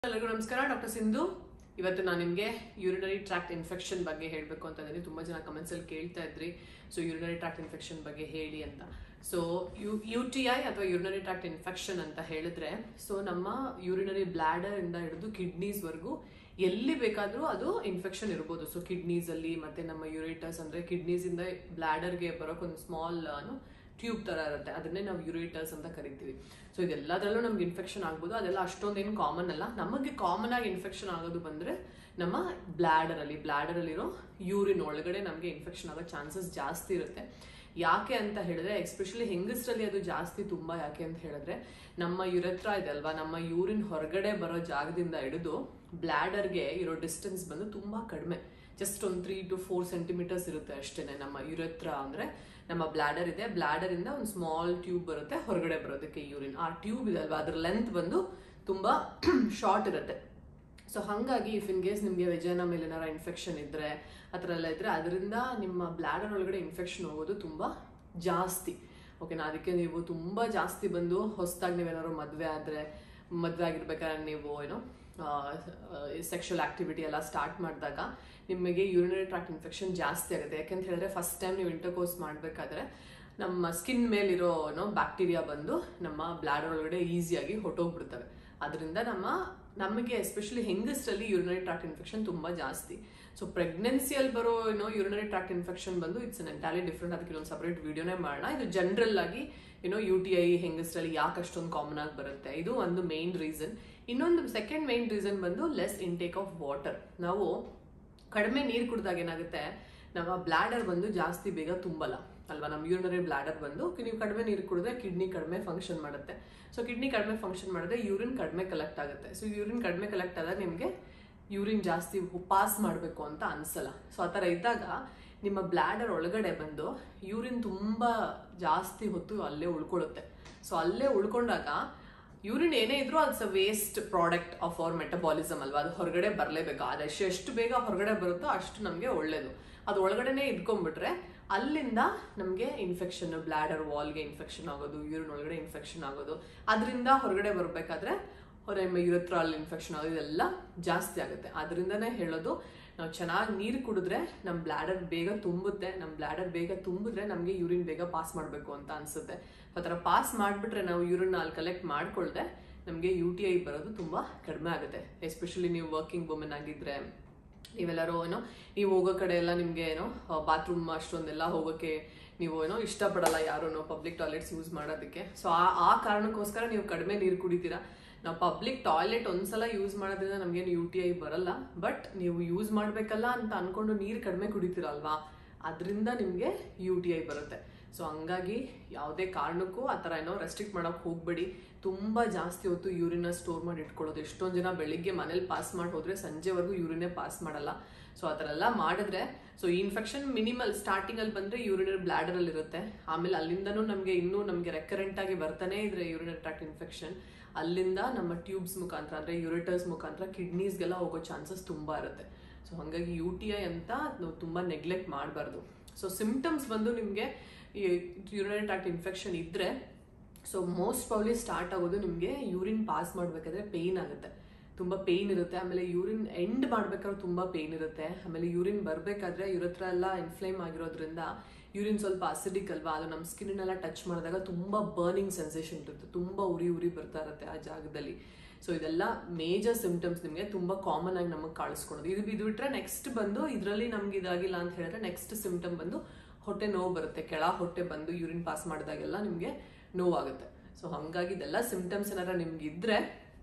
ಎಲ್ಲರಿಗೂ ನಮಸ್ಕಾರ. ಡಾಕ್ಟರ್ ಸಿಂಧು. ಇವತ್ತು ನಾನು ನಿಮಗೆ ಯೂರಿನರಿ ಟ್ರ್ಯಾಕ್ಟ್ ಇನ್ಫೆಕ್ಷನ್ ಬಗ್ಗೆ ಹೇಳಬೇಕು ಅಂತ ಇದ್ದೀನಿ. ತುಂಬ ಜನ ಕಮೆಂಟ್ಸಲ್ಲಿ ಕೇಳ್ತಾ ಇದ್ರಿ, ಸೊ ಯೂರಿನರಿ ಟ್ರ್ಯಾಕ್ಟ್ ಇನ್ಫೆಕ್ಷನ್ ಬಗ್ಗೆ ಹೇಳಿ ಅಂತ. ಸೊ UTI ಅಥವಾ ಯೂರಿನರಿ ಟ್ರ್ಯಾಕ್ಟ್ ಇನ್ಫೆಕ್ಷನ್ ಅಂತ ಹೇಳಿದ್ರೆ, ಸೊ ನಮ್ಮ ಯೂರಿನರಿ ಬ್ಲಾಡರ್ ಇಂದ ಹಿಡಿದು ಕಿಡ್ನೀಸ್ವರೆಗೂ ಎಲ್ಲಿ ಬೇಕಾದರೂ ಅದು ಇನ್ಫೆಕ್ಷನ್ ಇರ್ಬೋದು. ಸೊ ಕಿಡ್ನೀಸಲ್ಲಿ ಮತ್ತೆ ನಮ್ಮ ಯೂರೇಟರ್ಸ್ ಅಂದರೆ ಕಿಡ್ನೀಸಿಂದ ಬ್ಲಾಡರ್ಗೆ ಬರೋಕ್ಕೊಂದು ಸ್ಮಾಲ್ ಟ್ಯೂಬ್ ತರ ಇರುತ್ತೆ, ಅದನ್ನೇ ನಾವು ಯೂರೇಟರ್ಸ್ ಅಂತ ಕರಿತೀವಿ. ಸೊ ಇದೆಲ್ಲದರಲ್ಲೂ ನಮ್ಗೆ ಇನ್ಫೆಕ್ಷನ್ ಆಗ್ಬೋದು. ಅದೆಲ್ಲ ಅಷ್ಟೊಂದೇನು ಕಾಮನ್ ಅಲ್ಲ. ನಮಗೆ ಕಾಮನ್ ಆಗಿ ಇನ್ಫೆಕ್ಷನ್ ಆಗೋದು ಬಂದ್ರೆ ನಮ್ಮ ಬ್ಲಾಡರಲ್ಲಿರೋ ಯೂರಿನ್ ಒಳಗಡೆ ನಮಗೆ ಇನ್ಫೆಕ್ಷನ್ ಆಗೋ ಚಾನ್ಸಸ್ ಜಾಸ್ತಿ ಇರುತ್ತೆ. ಯಾಕೆ ಅಂತ ಹೇಳಿದ್ರೆ, ಎಸ್ಪೆಷಲಿ ಹೆಂಗಸರಲ್ಲಿ ಅದು ಜಾಸ್ತಿ ತುಂಬಾ. ಯಾಕೆ ಅಂತ ಹೇಳಿದ್ರೆ, ನಮ್ಮ ಯುರೆತ್ರ ಇದೆ ಅಲ್ವಾ, ನಮ್ಮ ಯೂರಿನ್ ಹೊರಗಡೆ ಬರೋ ಜಾಗದಿಂದ ಹಿಡಿದು ಬ್ಲಾಡರ್ಗೆ ಇರೋ ಡಿಸ್ಟೆನ್ಸ್ ಬಂದು ತುಂಬಾ ಕಡಿಮೆ. ಜಸ್ಟ್ ಒಂದು 3 to 4 ಸೆಂಟಿಮೀಟರ್ಸ್ ಇರುತ್ತೆ ಅಷ್ಟೇನೆ. ನಮ್ಮ ಯುರೆತ್ರ ಅಂದ್ರೆ ನಮ್ಮ ಬ್ಲಾಡರ್ ಇದೆ, ಬ್ಲಾಡರ್ ಇಂದ ಒಂದು ಸ್ಮಾಲ್ ಟ್ಯೂಬ್ ಬರುತ್ತೆ ಹೊರಗಡೆ ಬರೋದಕ್ಕೆ ಯೂರಿನ್. ಆ ಟ್ಯೂಬ್ ಇದೆ ಅಲ್ವಾ, ಅದ್ರ ಲೆಂತ್ ಬಂದು ತುಂಬಾ ಶಾರ್ಟ್ ಇರುತ್ತೆ. ಸೊ ಹಾಗಾಗಿ ಇಫ್ ಇನ್ ಕೇಸ್ ನಿಮಗೆ ವೆಜೈನಾ ಮೇಲೆ ಏನಾರ ಇನ್ಫೆಕ್ಷನ್ ಇದ್ರೆ ಆ ಥರ ಎಲ್ಲ ಇದ್ರೆ, ಅದರಿಂದ ನಿಮ್ಮ ಬ್ಲಾಡರ್ ಒಳಗಡೆ ಇನ್ಫೆಕ್ಷನ್ ಹೋಗೋದು ತುಂಬಾ ಜಾಸ್ತಿ. ಓಕೆನಾ? ಅದಕ್ಕೆ ನೀವು ತುಂಬಾ ಜಾಸ್ತಿ ಬಂದು ಹೊಸದಾಗಿ ನೀವೇನಾದ್ರು ಮದುವೆ ಆಗಿರ್ಬೇಕಾದ್ರೆ ನೀವು ಸೆಕ್ಷುವಲ್ ಆಕ್ಟಿವಿಟಿ ಎಲ್ಲ ಸ್ಟಾರ್ಟ್ ಮಾಡಿದಾಗ ನಿಮಗೆ ಯೂರಿನರಿ ಟ್ರ್ಯಾಕ್ಟ್ ಇನ್ಫೆಕ್ಷನ್ ಜಾಸ್ತಿ ಆಗುತ್ತೆ. ಯಾಕೆಂತ ಹೇಳಿದ್ರೆ, ಫಸ್ಟ್ ಟೈಮ್ ನೀವು ಇಂಟರ್ಕೋರ್ಸ್ ಮಾಡಬೇಕಾದ್ರೆ ನಮ್ಮ ಸ್ಕಿನ್ ಮೇಲಿರೋ ಬ್ಯಾಕ್ಟೀರಿಯಾ ಬಂದು ನಮ್ಮ ಬ್ಲಾಡರ್ ಒಳಗಡೆ ಈಸಿಯಾಗಿ ಹೊಟ್ಟೋಗ್ಬಿಡ್ತವೆ. ಅದರಿಂದ ನಮಗೆ ಎಸ್ಪೆಷಲಿ ಹೆಂಗಸರಲ್ಲಿ ಯೂರಿನರಿ ಟ್ರ್ಯಾಕ್ಟ್ ಇನ್ಫೆಕ್ಷನ್ ತುಂಬಾ ಜಾಸ್ತಿ. ಸೊ ಪ್ರೆಗ್ನೆನ್ಸಿಯಲ್ಲಿ ಬರೋ ಯೂರಿನರಿ ಟ್ರ್ಯಾಕ್ಟ್ ಇನ್ಫೆಕ್ಷನ್ ಬಂದು ಇಟ್ಸ್ ಎಂಟೈರ್ಲಿ ಡಿಫ್ರೆಂಟ್. ಅದಕ್ಕೆ ಒಂದು ಸಪರೇಟ್ ವಿಡಿಯೋನೇ ಮಾಡೋಣ. ಇದು ಜನರಲ್ ಆಗಿ UTI ಹೆಂಗಸರಲ್ಲಿ ಯಾಕೆ ಅಷ್ಟೊಂದು ಕಾಮನ್ ಆಗಿ ಬರುತ್ತೆ, ಇದು ಒಂದು ಮೇನ್ ರೀಸನ್. ಇನ್ನೊಂದು ಸೆಕೆಂಡ್ ಮೇನ್ ರೀಸನ್ ಬಂದು ಲೆಸ್ ಇಂಟೇಕ್ ಆಫ್ ವಾಟರ್. ನಾವು ಕಡಿಮೆ ನೀರು ಕುಡಿದಾಗ ಏನಾಗುತ್ತೆ, ನಮ್ಮ ಬ್ಲಾಡರ್ ಬಂದು ಜಾಸ್ತಿ ಬೇಗ ತುಂಬಲ್ಲ ಅಲ್ವಾ. ನಮ್ಮ ಯೂರಿನರಿ ಬ್ಲಾಡರ್ ಬಂದು ನೀವು ಕಡಿಮೆ ನೀರು ಕುಡಿದ್ರೆ ಕಿಡ್ನಿ ಕಡಿಮೆ ಫಂಕ್ಷನ್ ಮಾಡುತ್ತೆ. ಸೊ ಕಿಡ್ನಿ ಕಡಿಮೆ ಫಂಕ್ಷನ್ ಮಾಡಿದ್ರೆ ಯೂರಿನ್ ಕಡಿಮೆ ಕಲೆಕ್ಟ್ ಆಗುತ್ತೆ. ಸೊ ಯೂರಿನ್ ಕಡಿಮೆ ಕಲೆಕ್ಟ್ ಆದಾಗ ನಿಮಗೆ ಯೂರಿನ್ ಜಾಸ್ತಿ ಪಾಸ್ ಮಾಡಬೇಕು ಅಂತ ಅನ್ಸಲ್ಲ. ಸೊ ಆ ಥರ ಇದ್ದಾಗ ನಿಮ್ಮ ಬ್ಲಾಡರ್ ಒಳಗಡೆ ಬಂದು ಯೂರಿನ್ ತುಂಬಾ ಜಾಸ್ತಿ ಹೊತ್ತು ಅಲ್ಲೇ ಉಳ್ಕೊಳ್ಳುತ್ತೆ. ಸೊ ಅಲ್ಲೇ ಉಳ್ಕೊಂಡಾಗ ಯೂರಿನ್ ಏನೇ ಇದ್ರೂ ಅದು waste product of our metabolism ಅಲ್ವಾ, ಅದು ಹೊರಗಡೆ ಬರಲೇಬೇಕು. ಅದಷ್ಟು ಎಷ್ಟು ಬೇಗ ಹೊರಗಡೆ ಬರುತ್ತೋ ಅಷ್ಟು ನಮಗೆ ಒಳ್ಳೇದು. ಅದು ಒಳಗಡೆನೆ ಇಟ್ಕೊಂಡ್ಬಿಟ್ರೆ ಅಲ್ಲಿಂದ ನಮಗೆ ಇನ್ಫೆಕ್ಷನ್, ಬ್ಲಾಡರ್ ವಾಲ್ಗೆ ಇನ್ಫೆಕ್ಷನ್ ಆಗೋದು, ಯೂರಿನ್ ಒಳಗಡೆ ಇನ್ಫೆಕ್ಷನ್ ಆಗೋದು, ಅದರಿಂದ ಹೊರಗಡೆ ಬರಬೇಕಾದ್ರೆ ಯುರೆತ್ರಾಲ್ ಇನ್ಫೆಕ್ಷನ್ ಆಗೋದು, ಇದೆಲ್ಲ ಜಾಸ್ತಿ ಆಗುತ್ತೆ. ಅದರಿಂದನೇ ಹೇಳೋದು, ನಾವು ಚೆನ್ನಾಗಿ ನೀರು ಕುಡಿದ್ರೆ ನಮ್ಮ ಬ್ಲಾಡರ್ ಬೇಗ ತುಂಬುತ್ತೆ. ನಮ್ಮ ಬ್ಲಾಡರ್ ಬೇಗ ತುಂಬಿದ್ರೆ ನಮಗೆ ಯೂರಿನ್ ಬೇಗ ಪಾಸ್ ಮಾಡಬೇಕು ಅಂತ ಅನ್ಸುತ್ತೆ. ಆ ಥರ ಪಾಸ್ ಮಾಡಿಬಿಟ್ರೆ ನಾವು ಯೂರಿನ್ ಅಲ್ಲಿ ಕಲೆಕ್ಟ್ ಮಾಡ್ಕೊಳ್ದೆ ನಮಗೆ UTI ಬರೋದು ತುಂಬ ಕಡಿಮೆ ಆಗುತ್ತೆ. ಎಸ್ಪೆಷಲಿ ನೀವು ವರ್ಕಿಂಗ್ ವುಮೆನ್ ಆಗಿದ್ರೆ, ನೀವೆಲ್ಲರೂ ನೀವು ಹೋಗೋ ಕಡೆ ಎಲ್ಲ ನಿಮಗೆ ಬಾತ್ರೂಮ್ ಅಷ್ಟೊಂದೆಲ್ಲ ಹೋಗೋಕ್ಕೆ ನೀವು ಇಷ್ಟಪಡಲ್ಲ ಯಾರು ಪಬ್ಲಿಕ್ ಟಾಯ್ಲೆಟ್ಸ್ ಯೂಸ್ ಮಾಡೋದಕ್ಕೆ. ಸೊ ಆ ಕಾರಣಕ್ಕೋಸ್ಕರ ನೀವು ಕಡಿಮೆ ನೀರು ಕುಡಿತೀರಾ. ನಾವು ಪಬ್ಲಿಕ್ ಟಾಯ್ಲೆಟ್ ಒಂದ್ಸಲ ಯೂಸ್ ಮಾಡೋದ್ರಿಂದ ನಮ್ಗೇನು UTI ಬರಲ್ಲ, ಬಟ್ ನೀವು ಯೂಸ್ ಮಾಡ್ಬೇಕಲ್ಲ ಅಂತ ಅನ್ಕೊಂಡು ನೀರು ಕಡಿಮೆ ಕುಡಿತೀರಲ್ವಾ, ಅದರಿಂದ ನಿಮಗೆ UTI ಬರುತ್ತೆ. ಸೊ ಹಂಗಾಗಿ ಯಾವುದೇ ಕಾರಣಕ್ಕೂ ಆ ಥರ ರೆಸ್ಟ್ರಿಕ್ಟ್ ಮಾಡೋಕೆ ಹೋಗ್ಬೇಡಿ. ತುಂಬಾ ಜಾಸ್ತಿ ಹೊತ್ತು ಯೂರಿನ ಸ್ಟೋರ್ ಮಾಡಿ ಇಟ್ಕೊಳ್ಳೋದು. ಎಷ್ಟೊಂದು ಜನ ಬೆಳಿಗ್ಗೆ ಮನೇಲಿ ಪಾಸ್ ಮಾಡಿ ಹೋದ್ರೆ ಸಂಜೆವರೆಗೂ ಯೂರಿನೇ ಪಾಸ್ ಮಾಡಲ್ಲ. ಸೊ ಆ ಥರ ಎಲ್ಲ ಮಾಡಿದ್ರೆ, ಸೊ ಈ ಇನ್ಫೆಕ್ಷನ್ ಮಿನಿಮಲ್ ಸ್ಟಾರ್ಟಿಂಗಲ್ಲಿ ಬಂದರೆ ಯೂರಿನರಿ ಬ್ಲಾಡರಲ್ಲಿ ಇರುತ್ತೆ. ಆಮೇಲೆ ಅಲ್ಲಿಂದನೂ ನಮಗೆ ರೆಕರೆಂಟ್ ಆಗಿ ಬರ್ತಾನೆ ಇದ್ರೆ ಯೂರಿನರಿ ಟ್ರ್ಯಾಕ್ಟ್ ಇನ್ಫೆಕ್ಷನ್, ಅಲ್ಲಿಂದ ನಮ್ಮ ಟ್ಯೂಬ್ಸ್ ಮುಖಾಂತರ ಅಂದರೆ ಯೂರೇಟರ್ಸ್ ಮುಖಾಂತರ ಕಿಡ್ನೀಸ್ಗೆಲ್ಲ ಹೋಗೋ ಚಾನ್ಸಸ್ ತುಂಬ ಇರುತ್ತೆ. ಸೊ ಹಾಗಾಗಿ UTI ಅಂತ ನಾವು ತುಂಬ ನೆಗ್ಲೆಕ್ಟ್ ಮಾಡಬಾರ್ದು. ಸೊ ಸಿಂಪ್ಟಮ್ಸ್ ಬಂದು ನಿಮಗೆ ಯೂರಿನರಿ ಟ್ರ್ಯಾಕ್ಟ್ ಇನ್ಫೆಕ್ಷನ್ ಇದ್ದರೆ, ಸೊ ಮೋಸ್ಟ್ ಪ್ರಾಬ್ಲಿ ಸ್ಟಾರ್ಟ್ ಆಗೋದು ನಿಮಗೆ ಯೂರಿನ್ ಪಾಸ್ ಮಾಡಬೇಕಾದ್ರೆ ಪೇಯ್ನ್ ಆಗುತ್ತೆ, ತುಂಬ ಪೇಯ್ನ್ ಇರುತ್ತೆ. ಆಮೇಲೆ ಯೂರಿನ್ ಎಂಡ್ ಮಾಡ್ಬೇಕಾದ್ರೆ ತುಂಬ ಪೇಯ್ನ್ ಇರುತ್ತೆ. ಆಮೇಲೆ ಯೂರಿನ್ ಬರಬೇಕಾದ್ರೆ ಯುರೆತ್ರ ಎಲ್ಲ ಇನ್ಫ್ಲೇಮ್ ಆಗಿರೋದ್ರಿಂದ ಯೂರಿನ್ ಸ್ವಲ್ಪ ಅಸಿಡಿಕ್ ಅಲ್ವಾ, ಅದು ನಮ್ಮ ಸ್ಕಿನ್ನೆಲ್ಲ ಟಚ್ ಮಾಡಿದಾಗ ತುಂಬ ಬರ್ನಿಂಗ್ ಸೆನ್ಸೇಷನ್ ಇರುತ್ತೆ, ತುಂಬ ಉರಿ ಬರ್ತಾ ಇರುತ್ತೆ ಆ ಜಾಗದಲ್ಲಿ. ಸೊ ಇದೆಲ್ಲ ಮೇಜರ್ ಸಿಂಪ್ಟಮ್ಸ್ ನಿಮಗೆ ತುಂಬ ಕಾಮನ್ ಆಗಿ ನಮಗೆ ಕಾಣಿಸ್ಕೊಳೋದು. ಇದು ಬಿಟ್ರೆ ನೆಕ್ಸ್ಟ್ ಬಂದು ಇದರಲ್ಲಿ ನಮ್ಗೆ ಇದಾಗಿಲ್ಲ ಅಂತ ಹೇಳಿದ್ರೆ ನೆಕ್ಸ್ಟ್ ಸಿಂಪ್ಟಮ್ ಬಂದು ಹೊಟ್ಟೆ ನೋವು ಬರುತ್ತೆ. ಕೆಳ ಹೊಟ್ಟೆ ಬಂದು ಯೂರಿನ್ ಪಾಸ್ ಮಾಡಿದಾಗೆಲ್ಲ ನಿಮಗೆ ನೋವಾಗುತ್ತೆ. ಸೊ ಹಾಗಾಗಿ ಇದೆಲ್ಲ ಸಿಂಪ್ಟಮ್ಸ್ ಏನಾರ ನಿಮ್ಗೆ ಇದ್ರೆ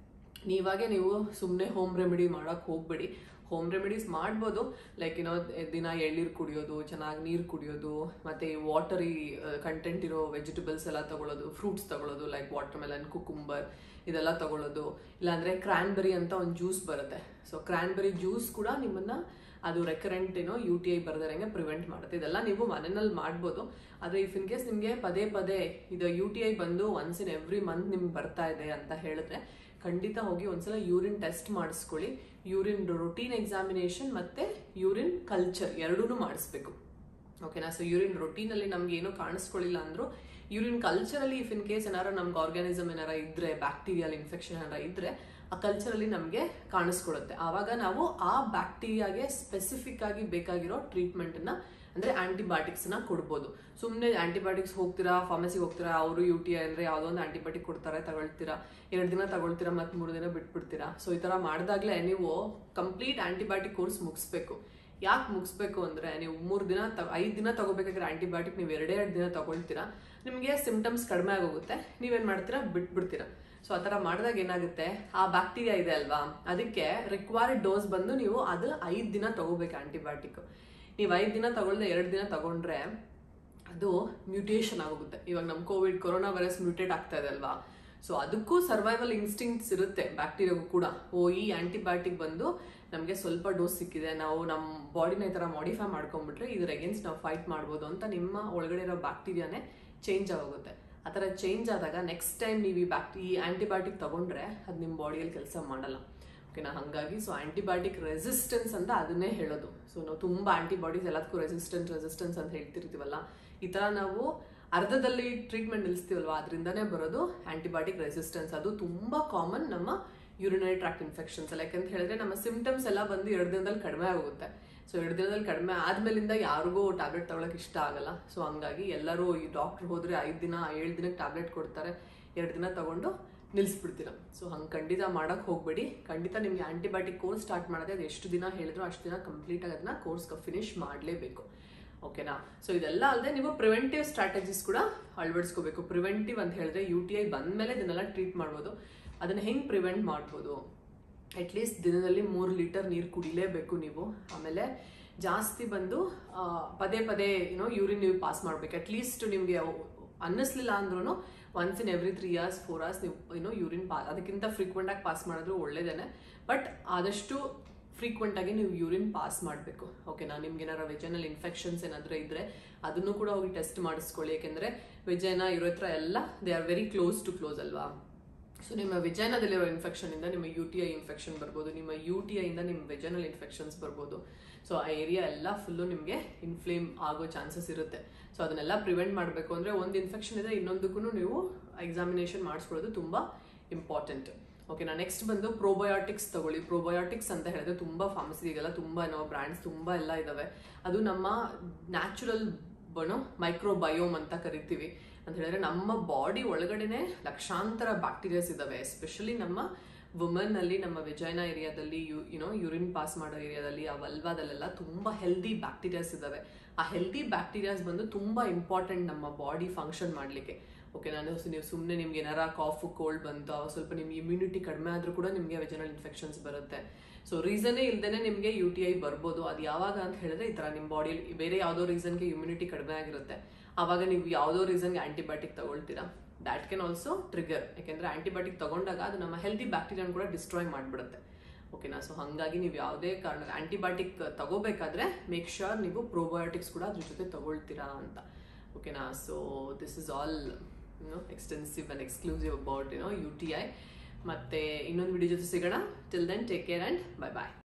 ನೀವು ಸುಮ್ಮನೆ ಹೋಮ್ ರೆಮಿಡಿ ಮಾಡೋಕೆ ಹೋಗ್ಬೇಡಿ. ಹೋಮ್ ರೆಮಿಡೀಸ್ ಮಾಡ್ಬೋದು, ಲೈಕ್ ದಿನ ಎಳ್ನೀರು ಕುಡಿಯೋದು, ಚೆನ್ನಾಗಿ ನೀರು ಕುಡಿಯೋದು, ಮತ್ತು ವಾಟರಿ ಕಂಟೆಂಟ್ ಇರೋ ವೆಜಿಟೇಬಲ್ಸ್ ಎಲ್ಲ ತಗೊಳ್ಳೋದು, ಫ್ರೂಟ್ಸ್ ತಗೊಳ್ಳೋದು, ಲೈಕ್ ವಾಟರ್ ಮೆಲನ್, ಕುಕುಂಬರ್ ಇದೆಲ್ಲ ತಗೊಳ್ಳೋದು. ಇಲ್ಲಾಂದರೆ ಕ್ರ್ಯಾನ್ಬೆರಿ ಅಂತ ಒಂದು ಜ್ಯೂಸ್ ಬರುತ್ತೆ. ಸೊ ಕ್ರ್ಯಾನ್ಬೆರಿ ಜ್ಯೂಸ್ ಕೂಡ ನಿಮ್ಮನ್ನ ಅದು ರೆಕರೆಂಟ್ UTI ಬರದಂಗೆ ಪ್ರಿವೆಂಟ್ ಮಾಡುತ್ತೆ. ಇದೆಲ್ಲ ನೀವು ಮನೆಯಲ್ಲಿ ಮಾಡ್ಬೋದು. ಆದರೆ ಇಫ್ ಇನ್ ಕೇಸ್ ನಿಮಗೆ ಪದೇ ಇದು UTI ಬಂದು ಒನ್ಸ್ ಇನ್ ಎವ್ರಿ ಮಂತ್ ನಿಮ್ಗೆ ಬರ್ತಾ ಇದೆ ಅಂತ ಹೇಳಿದ್ರೆ, ಖಂಡಿತ ಹೋಗಿ ಒಂದ್ಸಲ ಯೂರಿನ್ ಟೆಸ್ಟ್ ಮಾಡಿಸ್ಕೊಳ್ಳಿ. ಯೂರಿನ್ ರೊಟೀನ್ ಎಕ್ಸಾಮಿನೇಷನ್ ಮತ್ತೆ ಯೂರಿನ್ ಕಲ್ಚರ್ ಎರಡೂ ಮಾಡಿಸ್ಬೇಕು. ಓಕೆನಾ? ಸೊ ಯೂರಿನ್ ರೊಟೀನಲ್ಲಿ ನಮ್ಗೆ ಏನೋ ಕಾಣಿಸ್ಕೊಳ್ಳಿಲ್ಲ ಅಂದ್ರೂ ಯೂರಿನ್ ಕಲ್ಚರಲ್ಲಿ ಇಫ್ ಇನ್ ಕೇಸ್ ಏನಾರ ನಮ್ಗೆ ಆರ್ಗಾನಿಸಮ್ ಏನಾರ ಇದ್ರೆ, ಬ್ಯಾಕ್ಟೀರಿಯಲ್ ಇನ್ಫೆಕ್ಷನ್ ಏನಾರ ಇದ್ರೆ ಆ ಕಲ್ಚರಲ್ಲಿ ನಮಗೆ ಕಾಣಿಸ್ಕೊಡುತ್ತೆ. ಆವಾಗ ನಾವು ಆ ಬ್ಯಾಕ್ಟೀರಿಯಾಗೆ ಸ್ಪೆಸಿಫಿಕ್ ಆಗಿ ಬೇಕಾಗಿರೋ ಟ್ರೀಟ್ಮೆಂಟನ್ನು ಅಂದರೆ ಆಂಟಿಬಯೋಟಿಕ್ಸ್ನ ಕೊಡ್ಬೋದು. ಸುಮ್ಮನೆ ಆಂಟಿಬಯೋಟಿಕ್ಸ್ ಹೋಗ್ತೀರಾ, ಫಾರ್ಮಸಿಗೆ ಹೋಗ್ತೀರಾ, ಅವರು UTI ಅಂದರೆ ಯಾವುದೋ ಒಂದು ಆಂಟಿಬಯೋಟಿಕ್ ಕೊಡ್ತಾರೆ, ತಗೊಳ್ತೀರಾ, 2 ದಿನ ತಗೊಳ್ತೀರಾ, ಮತ್ತು 3 ದಿನ ಬಿಟ್ಬಿಡ್ತೀರಾ. ಸೊ ಈ ಥರ ಮಾಡಿದಾಗಲೇ ನೀವು ಕಂಪ್ಲೀಟ್ ಆಂಟಿಬಯೋಟಿಕ್ ಕೋರ್ಸ್ ಮುಗಿಸ್ಬೇಕು. ಯಾಕೆ ಮುಗಿಸ್ಬೇಕು ಅಂದರೆ ನೀವು 3 ದಿನ 5 ದಿನ ತಗೋಬೇಕಾದ್ರೆ ಆಂಟಿಬಯೋಟಿಕ್ ನೀವು 2 ದಿನ ತಗೊಳ್ತೀರಾ, ನಿಮಗೆ ಸಿಂಪ್ಟಮ್ಸ್ ಕಡಿಮೆ ಆಗೋಗುತ್ತೆ, ನೀವೇನು ಮಾಡ್ತೀರಾ, ಬಿಟ್ಬಿಡ್ತೀರಾ. ಸೊ ಆ ಥರ ಮಾಡಿದಾಗ ಏನಾಗುತ್ತೆ, ಆ ಬ್ಯಾಕ್ಟೀರಿಯಾ ಇದೆ ಅಲ್ವಾ, ಅದಕ್ಕೆ ರಿಕ್ವೈರ್ಡ್ ಡೋಸ್ ಬಂದು ನೀವು ಅದು 5 ದಿನ ತಗೋಬೇಕು ಆಂಟಿಬಯೋಟಿಕ್. ನೀವು 5 ದಿನ ತಗೊಳ್ದೆ 2 ದಿನ ತಗೊಂಡ್ರೆ ಅದು ಮ್ಯೂಟೇಷನ್ ಆಗೋಗುತ್ತೆ. ಇವಾಗ ನಮ್ಮ ಕೊರೋನಾ ವೈರಸ್ ಮ್ಯೂಟೇಟ್ ಆಗ್ತಾ ಇದೆ ಅಲ್ವಾ, ಸೊ ಅದಕ್ಕೂ ಸರ್ವೈವಲ್ ಇನ್ಸ್ಟಿಂಕ್ಟ್ಸ್ ಇರುತ್ತೆ ಬ್ಯಾಕ್ಟೀರಿಯಾಗೂ ಕೂಡ. ಈ ಆಂಟಿಬಯೋಟಿಕ್ ಬಂದು ನಮಗೆ ಸ್ವಲ್ಪ ಡೋಸ್ ಸಿಕ್ಕಿದೆ, ನಾವು ನಮ್ಮ ಬಾಡಿನ ಈ ಥರ ಮಾಡಿಫೈ ಮಾಡ್ಕೊಂಡ್ಬಿಟ್ರೆ ಇದ್ರ ಅಗೇನ್ಸ್ಟ್ ನಾವು ಫೈಟ್ ಮಾಡ್ಬೋದು ಅಂತ ನಿಮ್ಮ ಒಳಗಡೆ ಇರೋ ಬ್ಯಾಕ್ಟೀರಿಯಾನೇ ಚೇಂಜ್ ಆಗೋಗುತ್ತೆ. ಆ ಥರ ಚೇಂಜ್ ಆದಾಗ ನೆಕ್ಸ್ಟ್ ಟೈಮ್ ನೀವು ಈ ಆಂಟಿಬಯೋಟಿಕ್ ತಗೊಂಡ್ರೆ ಅದು ನಿಮ್ಮ ಬಾಡಿಯಲ್ಲಿ ಕೆಲಸ ಮಾಡಲ್ಲ. ಓಕೆನಾ, ಹಾಗಾಗಿ ಸೊ ಆಂಟಿಬಯೋಟಿಕ್ ರೆಸಿಸ್ಟೆನ್ಸ್ ಅಂತ ಅದನ್ನೇ ಹೇಳೋದು. ಸೊ ನಾವು ತುಂಬ ಆಂಟಿಬಾಡೀಸ್ ಎಲ್ಲದಕ್ಕೂ ರೆಸಿಸ್ಟೆನ್ಸ್ ಅಂತ ಹೇಳ್ತಿರ್ತೀವಲ್ಲ, ಈ ಥರ ನಾವು ಅರ್ಧದಲ್ಲಿ ಟ್ರೀಟ್ಮೆಂಟ್ ನಿಲ್ಲಿಸ್ತೀವಲ್ವ, ಅದರಿಂದನೇ ಬರೋದು ಆಂಟಿಬಯೋಟಿಕ್ ರೆಸಿಸ್ಟೆನ್ಸ್. ಅದು ತುಂಬ ಕಾಮನ್ ನಮ್ಮ ಯೂರಿನರಿ ಟ್ರ್ಯಾಕ್ಟ್ ಇನ್ಫೆಕ್ಷನ್ಸ್ ಎಲ್ಲ. ಯಾಕಂತ ಹೇಳಿದ್ರೆ ನಮ್ಮ ಸಿಂಪ್ಟಮ್ಸ್ ಎಲ್ಲ ಬಂದು 2 ದಿನದಲ್ಲಿ ಕಡಿಮೆ ಆಗುತ್ತೆ. ಸೊ 2 ದಿನದಲ್ಲಿ ಕಡಿಮೆ ಆದ್ಮೇಲಿಂದ ಯಾರಿಗೂ ಟ್ಯಾಬ್ಲೆಟ್ ತಗೊಳಕ್ಕೆ ಇಷ್ಟ ಆಗಲ್ಲ. ಸೊ ಹಂಗಾಗಿ ಎಲ್ಲರೂ ಈ ಡಾಕ್ಟ್ರ್ ಹೋದ್ರೆ 5 ದಿನ 7 ದಿನಕ್ಕೆ ಟ್ಯಾಬ್ಲೆಟ್ ಕೊಡ್ತಾರೆ, 2 ದಿನ ತಗೊಂಡು ನಿಲ್ಲಿಸ್ಬಿಡ್ತೀರ. ಸೊ ಹಂಗೆ ಖಂಡಿತ ಮಾಡಕ್ಕೆ ಹೋಗಬೇಡಿ. ಖಂಡಿತ ನಿಮಗೆ ಆಂಟಿಬಯೋಟಿಕ್ ಕೋರ್ಸ್ ಸ್ಟಾರ್ಟ್ ಮಾಡಿದೆ, ಅದು ಎಷ್ಟು ದಿನ ಹೇಳಿದ್ರು ಅಷ್ಟು ದಿನ ಕಂಪ್ಲೀಟಾಗಿ ಅದನ್ನ ಕೋರ್ಸ್ ಫಿನಿಶ್ ಮಾಡಲೇಬೇಕು. ಓಕೆನಾ, ಸೊ ಇದೆಲ್ಲ ಅಲ್ಲದೆ ನೀವು ಪ್ರಿವೆಂಟಿವ್ ಸ್ಟ್ರಾಟಜೀಸ್ ಕೂಡ ಅಳವಡಿಸ್ಕೋಬೇಕು. ಪ್ರಿವೆಂಟಿವ್ ಅಂತ ಹೇಳಿದ್ರೆ UTI ಬಂದಮೇಲೆ ಇದನ್ನೆಲ್ಲ ಟ್ರೀಟ್ ಮಾಡ್ಬೋದು. ಅದನ್ನು ಹೆಂಗೆ ಪ್ರಿವೆಂಟ್ ಮಾಡ್ಬೋದು, ಅಟ್ಲೀಸ್ಟ್ ದಿನದಲ್ಲಿ 3 ಲೀಟರ್ ನೀರು ಕುಡಿಲೇಬೇಕು ನೀವು. ಆಮೇಲೆ ಜಾಸ್ತಿ ಬಂದು ಪದೇ ಪದೇ ಯೂರಿನ್ ನೀವು ಪಾಸ್ ಮಾಡಬೇಕು. ಅಟ್ಲೀಸ್ಟ್ ನಿಮಗೆ ಅನ್ನಿಸ್ಲಿಲ್ಲ ಅಂದ್ರೂ once in every 3 hours 4 hours ನೀವು ಯೂರಿನ್ ಅದಕ್ಕಿಂತ ಫ್ರೀಕ್ವೆಂಟಾಗಿ ಪಾಸ್ ಮಾಡಿದ್ರು ಒಳ್ಳೇದೇನೆ. ಬಟ್ ಆದಷ್ಟು ಫ್ರೀಕ್ವೆಂಟಾಗಿ ನೀವು ಯೂರಿನ್ ಪಾಸ್ ಮಾಡಬೇಕು. ಓಕೆನಾ, ನಿಮ್ಗೆ ಏನಾರ ವೆಜೈನಲ್ ಇನ್ಫೆಕ್ಷನ್ಸ್ ಏನಾದರೂ ಇದ್ದರೆ ಅದನ್ನು ಕೂಡ ಹೋಗಿ ಟೆಸ್ಟ್ ಮಾಡಿಸ್ಕೊಳ್ಳಿ. ಯಾಕೆಂದರೆ ವೆಜೈನ ಇರೋ ಹತ್ರ ಎಲ್ಲ ದೇ ಆರ್ ವೆರಿ ಕ್ಲೋಸ್ ಅಲ್ವಾ. ಸೊ ನಿಮ್ಮ ವಿಜೈನದಲ್ಲಿರೋ ಇನ್ಫೆಕ್ಷನಿಂದ ನಿಮ್ಮ UTI ಇನ್ಫೆಕ್ಷನ್ ಬರ್ಬೋದು, ನಿಮ್ಮ UTIಯಿಂದ ನಿಮ್ಮ ವೆಜೈನಲ್ ಇನ್ಫೆಕ್ಷನ್ಸ್ ಬರ್ಬೋದು. ಸೊ ಆ ಏರಿಯಾ ಎಲ್ಲ ಫುಲ್ಲು ನಿಮಗೆ ಇನ್ಫ್ಲೇಮ್ ಆಗೋ ಚಾನ್ಸಸ್ ಇರುತ್ತೆ. ಸೊ ಅದನ್ನೆಲ್ಲ ಪ್ರಿವೆಂಟ್ ಮಾಡಬೇಕು ಅಂದರೆ ಒಂದು ಇನ್ಫೆಕ್ಷನ್ ಇದೆ ಇನ್ನೊಂದಕ್ಕೂ ನೀವು ಎಕ್ಸಾಮಿನೇಷನ್ ಮಾಡಿಸ್ಕೊಳ್ಳೋದು ತುಂಬ ಇಂಪಾರ್ಟೆಂಟ್. ಓಕೆನಾ, ನೆಕ್ಸ್ಟ್ ಬಂದು ಪ್ರೋಬಯೋಟಿಕ್ಸ್ ತಗೊಳ್ಳಿ. ಪ್ರೋಬಯೋಟಿಕ್ಸ್ ಅಂತ ಹೇಳಿದ್ರೆ ತುಂಬ ಫಾರ್ಮಸಿಗೆಲ್ಲ ತುಂಬ ಬ್ರ್ಯಾಂಡ್ಸ್ ತುಂಬ ಎಲ್ಲ ಇದಾವೆ. ಅದು ನಮ್ಮ ನ್ಯಾಚುರಲ್ ಮೈಕ್ರೋಬಯೋಮ್ ಅಂತ ಕರಿತೀವಿ. ಅಂತ ಹೇಳಿದ್ರೆ ನಮ್ಮ ಬಾಡಿ ಒಳಗಡೆನೆ ಲಕ್ಷಾಂತರ ಬ್ಯಾಕ್ಟೀರಿಯಾಸ್ ಇದಾವೆ. ಎಸ್ಪೆಷಲಿ ನಮ್ಮ ವುಮನ್ ಅಲ್ಲಿ, ನಮ್ಮ ವಿಜೈನಾ ಏರಿಯಾದಲ್ಲಿ, ಯೂರಿನ್ ಪಾಸ್ ಮಾಡೋ ಏರಿಯಾದಲ್ಲಿ, ಆ ವಲ್ವಾದಲ್ಲೆಲ್ಲ ತುಂಬಾ ಹೆಲ್ದಿ ಬ್ಯಾಕ್ಟೀರಿಯಾಸ್ ಇದಾವೆ. ಆ ಹೆಲ್ದಿ ಬ್ಯಾಕ್ಟೀರಿಯಾಸ್ ಬಂದು ತುಂಬಾ ಇಂಪಾರ್ಟೆಂಟ್ ನಮ್ಮ ಬಾಡಿ ಫಂಕ್ಷನ್ ಮಾಡಲಿಕ್ಕೆ. ಓಕೆ, ನೀವು ಸುಮ್ಮನೆ ನಿಮ್ಗೆ ಏನಾರ ಕಾಫ್ ಕೋಲ್ಡ್ ಬಂತು, ಸ್ವಲ್ಪ ನಿಮ್ಗೆ ಇಮ್ಯುನಿಟಿ ಕಡಿಮೆ ಆದ್ರೂ ಕೂಡ ನಿಮಗೆ ವೆಜೈನಲ್ ಇನ್ಫೆಕ್ಷನ್ಸ್ ಬರುತ್ತೆ. ಸೊ ರೀಸನ್ನೇ ಇಲ್ದೇನೆ ನಿಮಗೆ UTI ಬರ್ಬೋದು. ಅದು ಯಾವಾಗ ಅಂತ ಹೇಳಿದ್ರೆ ಈ ಥರ ನಿಮ್ಮ ಬಾಡಿಯಲ್ಲಿ ಬೇರೆ ಯಾವುದೋ ರೀಸನ್ಗೆ ಇಮ್ಯುನಿಟಿ ಕಡಿಮೆ ಆಗಿರುತ್ತೆ, ಆವಾಗ ನೀವು ಯಾವುದೋ ರೀಸನ್ಗೆ ಆಂಟಿಬಯೋಟಿಕ್ ತಗೊಳ್ತೀರಾ. That can also trigger. ಯಾಕೆಂದರೆ ಆಂಟಿಬಯೋಟಿಕ್ ತಗೊಂಡಾಗ ಅದು ನಮ್ಮ ಹೆಲ್ದಿ ಬ್ಯಾಕ್ಟೀರಿಯಾನ ಕೂಡ ಡಿಸ್ಟ್ರಾಯ್ ಮಾಡಿಬಿಡುತ್ತೆ. ಓಕೆನಾ, ಸೊ ಹಾಗಾಗಿ ನೀವು ಯಾವುದೇ ಕಾರಣ ಆಂಟಿಬಯೋಟಿಕ್ ತಗೋಬೇಕಾದ್ರೆ ಮೇಕ್ ಶ್ಯೂರ್ ನೀವು ಪ್ರೋಬಯೋಟಿಕ್ಸ್ ಕೂಡ ಅದ್ರ ಜೊತೆ ತಗೊಳ್ತೀರಾ ಅಂತ. ಓಕೆನಾ, so this is all extensive and exclusive about UTI. ಮತ್ತೆ ಇನ್ನೊಂದು ವಿಡಿಯೋ ಜೊತೆ ಸಿಗೋಣ. Till then take care and bye bye.